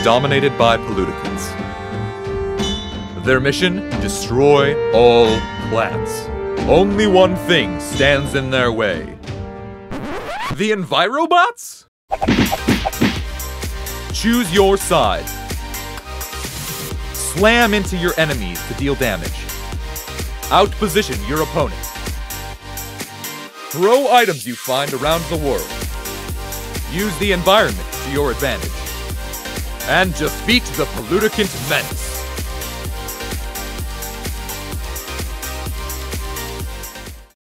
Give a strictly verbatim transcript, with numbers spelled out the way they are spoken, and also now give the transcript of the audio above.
dominated by Polluticants. Their mission? Destroy all plants. Only one thing stands in their way. The Envirobots? Choose your side. Slam into your enemies to deal damage. Outposition your opponent. Throw items you find around the world. Use the environment to your advantage. And defeat the Polluticant menace.